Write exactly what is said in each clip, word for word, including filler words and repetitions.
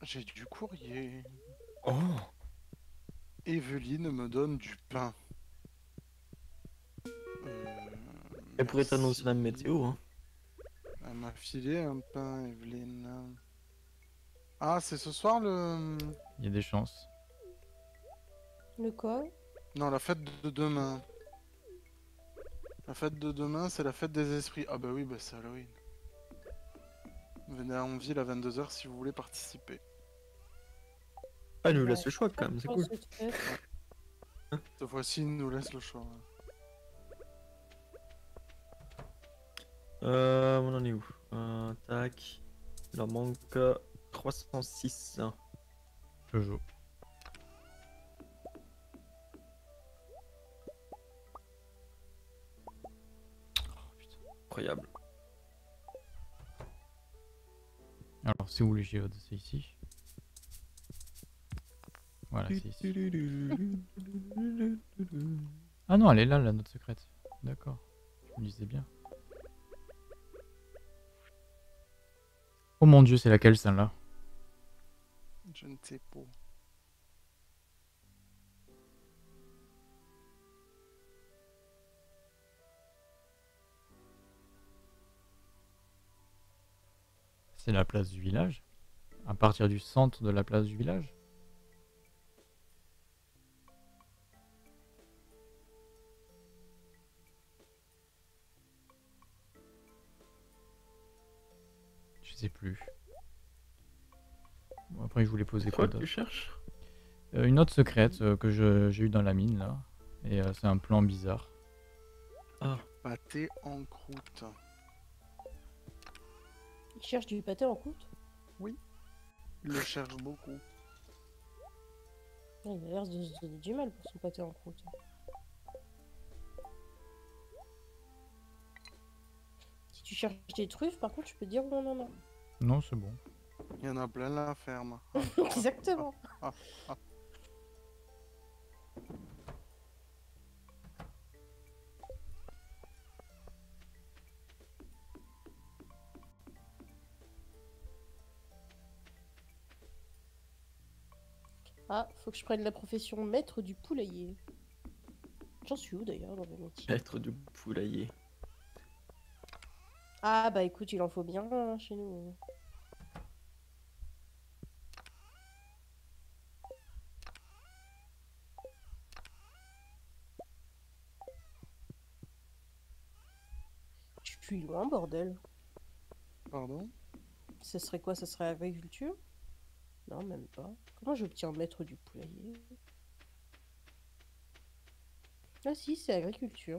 J'ai du courrier. Oh. Evelyne me donne du pain. Euh, Elle pourrait t'annoncer la merci. météo, hein. Elle m'a filé un pain, Evelyne. Ah, c'est ce soir le... Il y a des chances. Le quoi? Non, la fête de demain. La fête de demain, c'est la fête des esprits. Ah bah oui, bah c'est Halloween. Venez en ville à vingt-deux heures si vous voulez participer. Ah, elle nous Bah, laisse le choix quand même, c'est oh, cool. cette fête. Cette fois-ci, il nous laisse le choix. Euh, on en est où? Euh, tac. Il en manque euh, trois cent six. Jojo. Incroyable. Alors, c'est où les géodes? C'est ici? Voilà, c'est ici. Ah non, elle est là, la note secrète. D'accord. Je me disais bien. Oh mon dieu, c'est laquelle celle-là? Je ne sais pas. C'est la place du village? À partir du centre de la place du village? Je sais plus. Bon, après, je voulais poser quoi Quoi que d'autre? tu cherches? Euh, une note secrète euh, que je- j'ai eue dans la mine là. Et euh, c'est un plan bizarre. Ah, Pâté en croûte. Il cherche du pâté en croûte. Oui. Il le cherche beaucoup. Il a l'air de se donner du mal pour son pâté en croûte. Si tu cherches des truffes, par contre, je peux te dire non, non, non. Non, c'est bon. Il y en a plein la ferme. Exactement. Ah, ah. Ah, faut que je prenne la profession maître du poulailler. J'en suis où d'ailleurs dans le métier? maître du poulailler. Ah bah écoute, il en faut bien hein, chez nous. Je suis loin, bordel. Pardon? Ce serait quoi? Ce serait agriculture? Non, même pas. Comment j'obtiens maître du poulailler? Ah si, c'est agriculture.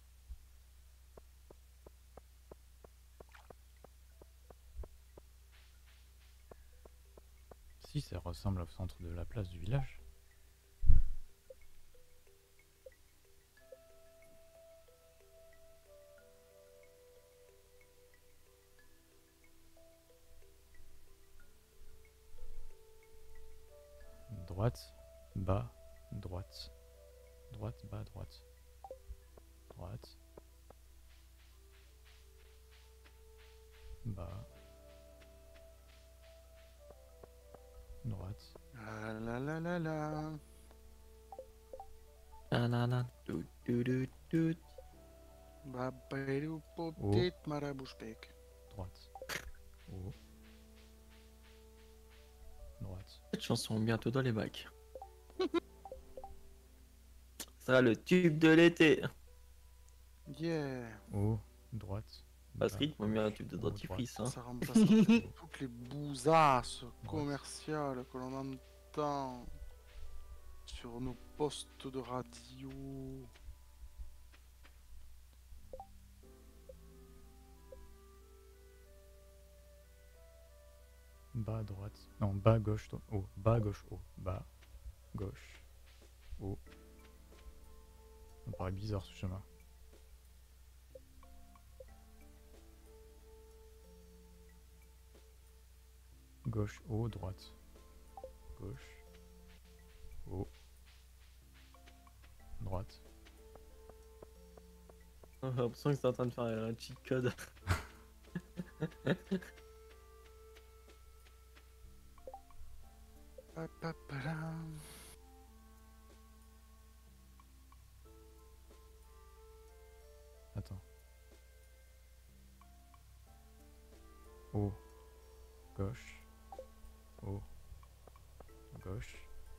Si, ça ressemble au centre de la place du village. Droite, bas, droite. Droite, bas, droite. Droite. Bas. Droite. Ah la la la la. Ah là là. Tout, tout, tout, tout. Babadou Oh. petite marabouche-bec. Droite. Oh. Droite. Cette chanson bientôt dans les bacs. Ça sera le tube de l'été. Yeah. Oh. Droite. Patrick m'a mis un tube de haut, dentifrice. Hein. Ça remplace toutes les bousasses commerciales que l'on entend sur nos postes de radio. Bas, droite. Non, bas, gauche, droite. Haut. Bas, gauche, haut. Bas, gauche, haut. Ça me paraît bizarre ce chemin. Gauche, haut, droite. Gauche, haut, droite. J'ai l'impression que c'est en train de faire un cheat code. gauche, haut, gauche,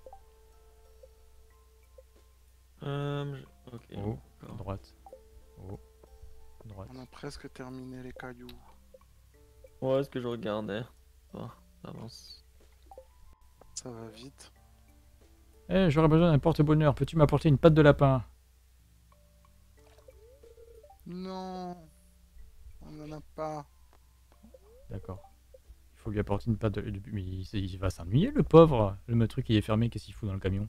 Euh, je- ok. haut, d'accord. droite, haut, droite. On a presque terminé les cailloux. Ouais, ce que je regardais. Oh, ça avance. Ça va vite. Eh, j'aurais besoin d'un porte-bonheur. Peux-tu m'apporter une patte de lapin? Non, on n'en a pas. D'accord. Il faut lui apporter une patte de... Mais il, il va s'ennuyer, le pauvre. Le truc, il est fermé. Qu'est-ce qu'il fout dans le camion?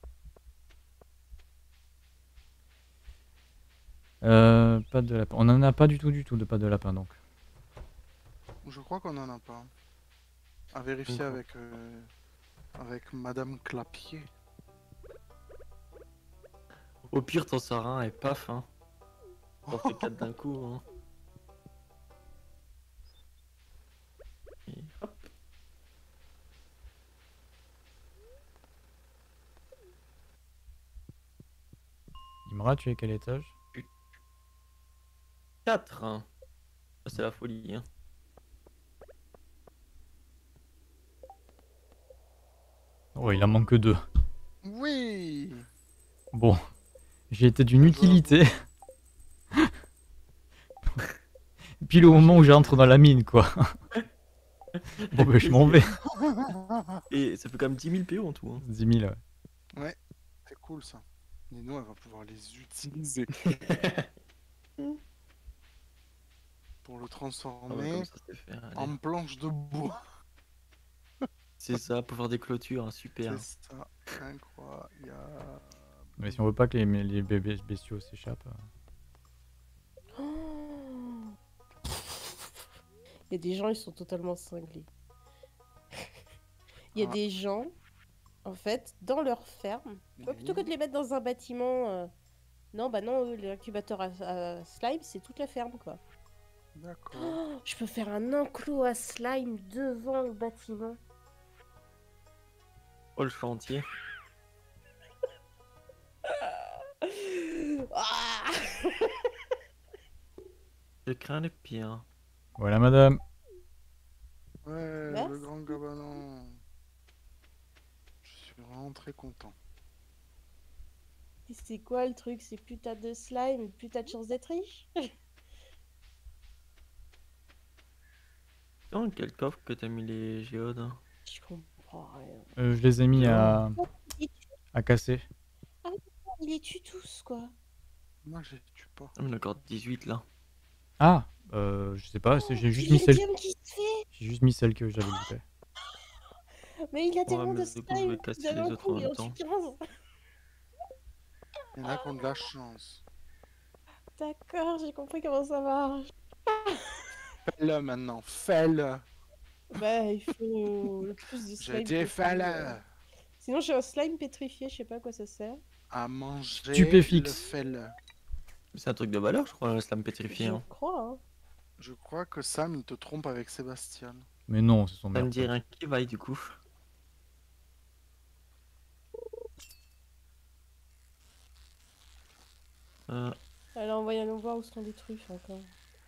Euh, patte de lapin. On n'en a pas du tout, du tout de patte de lapin, donc. Je crois qu'on n'en a pas. À vérifier D'accord. avec, euh, avec Madame Clapier. Au pire, t'en sors un et paf, hein. T'en fais quatre d'un coup, hein. Et hop. Imra, tu es à quel étage? quatre, hein. Ça, c'est la folie, hein. Oh, il en manque deux. Oui. Bon, j'ai été d'une Bien joué à utilité. Pile au moment où j'entre dans la mine, quoi. Bon, ben, je m'en vais. Et ça fait quand même dix mille P O en tout, hein. dix mille, ouais. Ouais, c'est cool ça. Nino, elle va pouvoir les utiliser pour le Ah ouais, transformer comme ça, c'est fait. Allez. en planche de bois. C'est ça, pour faire des clôtures, hein, super. C'est ça, incroyable. Mais si on veut pas que les, les bébés bestiaux s'échappent. euh, Oh. Il y a des gens, ils sont totalement cinglés. Il y a Ah. des gens, en fait, dans leur ferme, tu vois, plutôt que Oui. de les mettre dans un bâtiment, euh, non, bah non, eux, l'incubateur à, à slime, c'est toute la ferme, quoi. D'accord. Oh, je peux faire un enclos à slime devant le bâtiment. Oh, le chantier. Ah. Je crains le pire. Voilà, madame. Ouais, Merci. le grand cabanon. Je suis vraiment très content. Et c'est quoi le truc? C'est plus t'as de slime, plus t'as de chance d'être riche? Dans quel coffre que t'as mis les géodes, hein? Je comprends rien. Euh, je les ai mis à, Il à casser. il les tue tous, quoi. Moi, je les tue pas. Ah, mais d'accord, dix-huit là. Ah, euh, je sais pas. c'est- J'ai juste C'est mis celle. l'hélium qui se fait. J'ai juste mis celle que j'avais loupée. Mais il a Ouais, tellement mais de du coup, je slime. vais casser D'un les autres coup, en il même en temps. tue quinze. Il y en a qui ont de la chance. D'accord, j'ai compris comment ça marche. Fais-le maintenant, fais-le. Bah, il faut le plus de Je slime dis possible. fais-le. Sinon, j'ai un slime pétrifié, je sais pas à quoi ça sert. À manger, Stupéfixe. le fais-le. C'est un truc de valeur, je crois, le slam pétrifié. Je Hein. crois, hein. Je crois que Sam, il te trompe avec Sébastien. Mais non, c'est son Ça me meilleur dit pote. rien qui vaille du coup. Euh, Allez, envoyons voir où sont les truffes encore.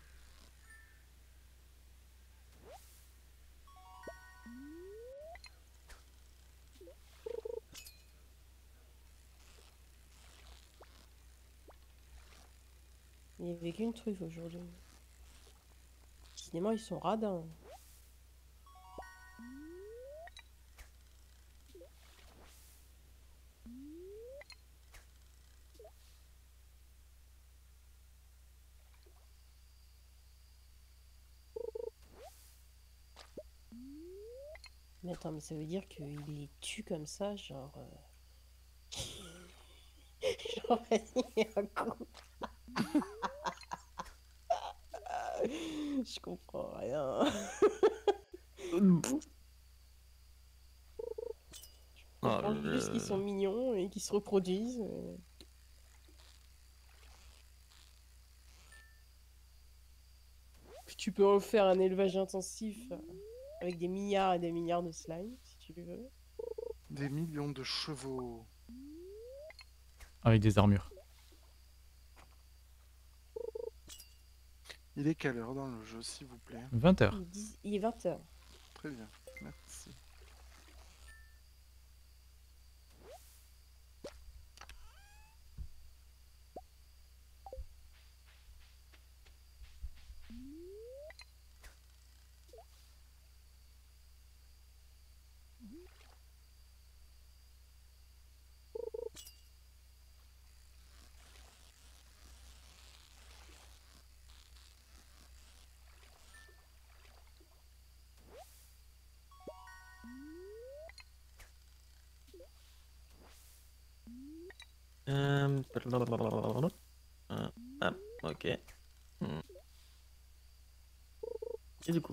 Il n'y avait qu'une truffe aujourd'hui. Décidément, ils sont radins. Mais attends, mais ça veut dire qu'il les tue comme ça, genre... euh, genre, vas-y, un coup. Je comprends rien. Je Ah, comprends juste le- qu'ils sont mignons et qu'ils se reproduisent. mais- Puis tu peux en faire un élevage intensif euh, avec des milliards et des milliards de slime, si tu veux. Des millions de chevaux. Avec des armures. Il est quelle heure dans le jeu, s'il vous plaît? vingt heures. Il, dit- il est vingt heures. Très bien, merci. Euh... euh, Ah, ok. Hmm. Et du coup.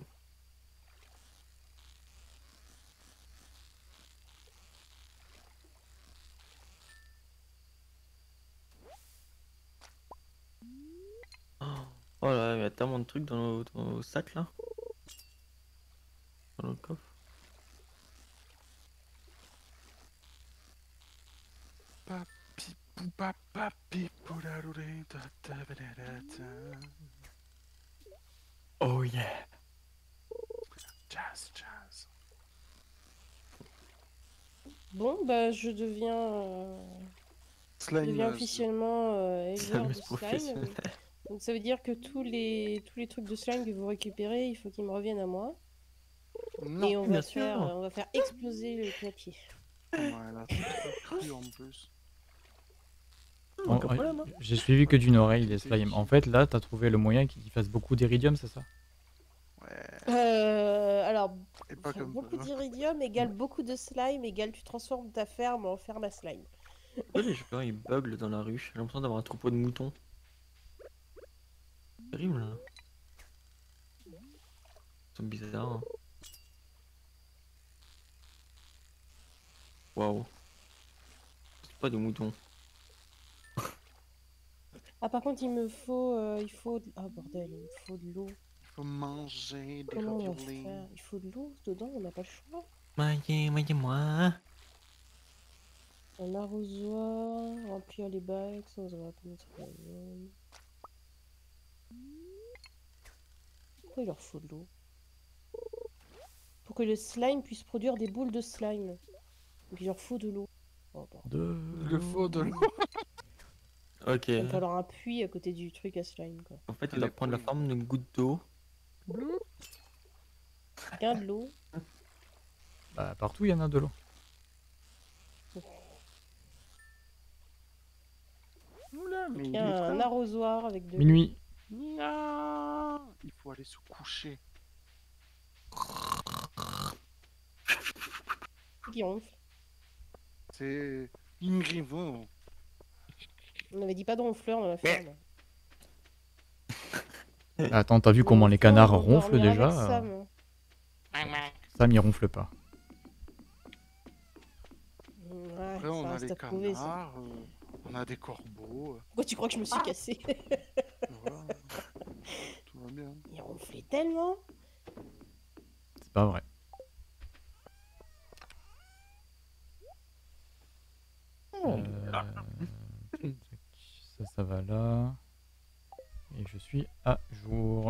Oh là, il y a tellement de trucs dans nos, dans nos sacs là. Dans le coffre. Papi, pou, pa, papi, pou, la, lou, lé, ta, ta, ba, da, da, ta. Oh yeah. Jazz, jazz. Bon, bah, je deviens, euh, je Slime. deviens euh, officiellement euh, éleveur de Slameuse slime. professionnelle. Donc ça veut dire que tous les, tous les trucs de slime que vous récupérez, il faut qu'ils me reviennent à moi. Non. Et on bien va faire, sûr. on va faire exploser le clapier. Ouais, elle a trop cru en plus. En- Aucun problème, hein. J'ai suivi que d'une oreille les C'est slimes. En qui fait, là, t'as trouvé le moyen qu'ils fassent beaucoup d'iridium, c'est ça? Ouais, Euh, alors, et pas enfin, comme beaucoup ça. d'iridium égale beaucoup de slime égale tu transformes ta ferme en ferme à slime. Pourquoi les gens ils buglent dans la rue? J'ai l'impression d'avoir un troupeau de moutons. Terrible là. Ils sont bizarres. Hein. Waouh. C'est pas des moutons. Ah, par contre, il me faut, euh, il faut, de- ah bordel, il me faut de l'eau. Il faut manger des Comment on va raviolis. faire? Il faut de l'eau dedans, on n'a pas le choix. Maillez, maillez moi. Un arrosoir, remplir les bacs sans avoir à mettre la zone. Pourquoi il leur faut de l'eau? Pour que le slime puisse produire des boules de slime. Donc il leur faut de l'eau. Oh, bordel. De Il le faut de l'eau. Ok. Il va me falloir un puits à côté du truc à slime, quoi. En fait, il Elle doit est prendre la pourrie. forme d'une goutte d'eau. Bien de l'eau. Bah, partout, il y en a de l'eau. Oula, mais il Bien est un tard. arrosoir avec de l'eau. Minuit. Non. Il faut aller se coucher. Qui ronfle. C'est Ingrivo. On avait dit pas de ronfleur dans la ferme. Attends, t'as vu comment les canards ronflent déjà? Sam. Sam, il ronfle pas. Ouais, Après, on ça a reste les à prouver, ça. canards, euh, on a des corbeaux. euh, Pourquoi tu crois que je me suis cassée? voilà. Tout va bien. Il ronflait tellement. C'est pas vrai. Euh, tac, Ça, ça va là. Et je suis à jour.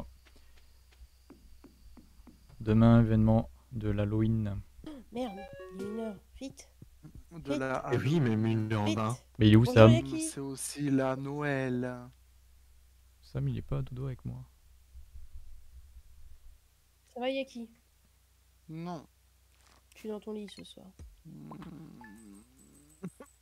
Demain, événement de l'Halloween. Merde, il est une heure. Vite, De Vite. la Eh oui, mais mine de en vite. bas. Mais il est où Bonjour, Sam? Yaki. Halloween, c'est aussi la Noël. Sam, il est pas à dodo avec moi. Ça va, Yaki? Non. Je suis dans ton lit ce soir. Mm.